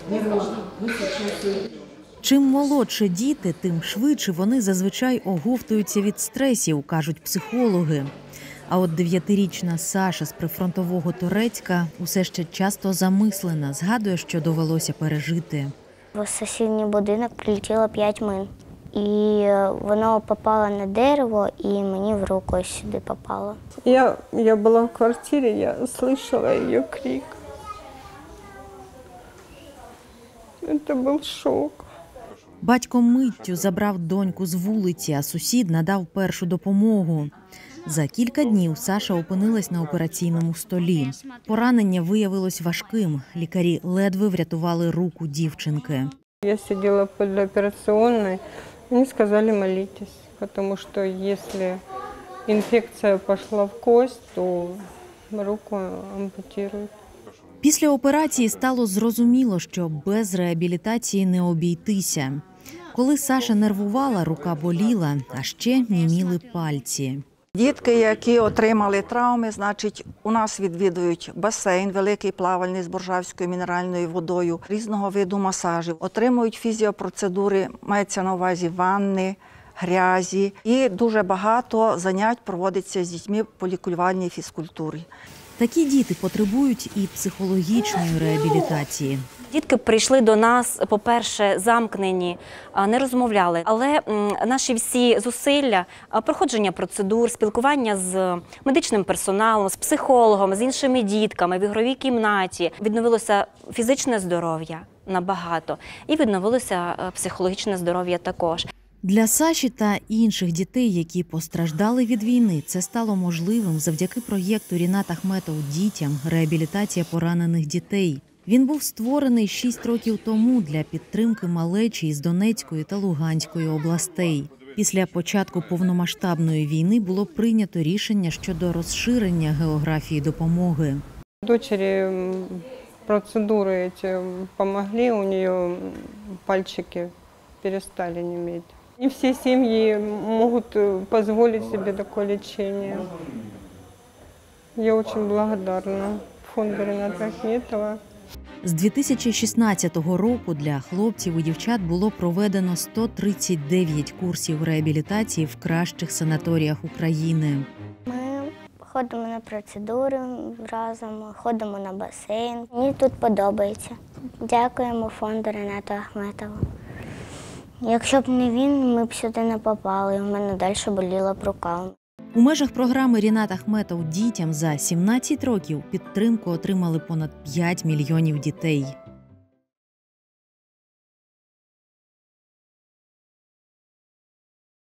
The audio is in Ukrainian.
Чим молодше діти, тим швидше вони зазвичай оговтуються від стресів, кажуть психологи. А от 9-річна Саша з прифронтового Торецька усе ще часто замислена, згадує, що довелося пережити. В сусідній будинок прилетіло 5 мин. І воно попало на дерево, і мені в руку ось сюди попало. Я була в квартирі, я слышала її крик. Це був шок. Батько миттю забрав доньку з вулиці, а сусід надав першу допомогу. За кілька днів Саша опинилась на операційному столі. Поранення виявилось важким. Лікарі ледве врятували руку дівчинки. Я сидела под операционной, мне сказали молитесь, потому что если инфекция пошла в кость, то руку ампутируют. Після операції стало зрозуміло, що без реабілітації не обійтися. Коли Саша нервувала, рука боліла, а ще німіли пальці. Дітки, які отримали травми, значить, у нас відвідують басейн, великий плавальний з боржавською мінеральною водою, різного виду масажів, отримують фізіопроцедури, мається на увазі ванни, грязі. І дуже багато занять проводиться з дітьми по лікувальній фізкультурі. Такі діти потребують і психологічної реабілітації. Дітки прийшли до нас, по-перше, замкнені, не розмовляли, але наші всі зусилля, проходження процедур, спілкування з медичним персоналом, з психологом, з іншими дітками в ігровій кімнаті, відновилося фізичне здоров'я набагато і відновилося психологічне здоров'я також. Для Саші та інших дітей, які постраждали від війни, це стало можливим завдяки проєкту Рінат Ахметов «Дітям. Реабілітація поранених дітей». Він був створений 6 років тому для підтримки малечі із Донецької та Луганської областей. Після початку повномасштабної війни було прийнято рішення щодо розширення географії допомоги. Дочери процедуры эти помогли, у нее пальчики перестали неметь. Не все семьи могут позволить себе такое лечение. Я очень благодарна фонду Рината Ахметова. З 2016 року для хлопців і дівчат було проведено 139 курсів реабілітації в кращих санаторіях України. Ми ходимо на процедури разом, ходимо на басейн. Мені тут подобається. Дякуємо фонду Рината Ахметова. Якщо б не він, ми б сюди не попали, у мене далі боліла б рука. У межах програми «Рінат Ахметов. Дітям» за 17 років підтримку отримали понад 5 мільйонів дітей.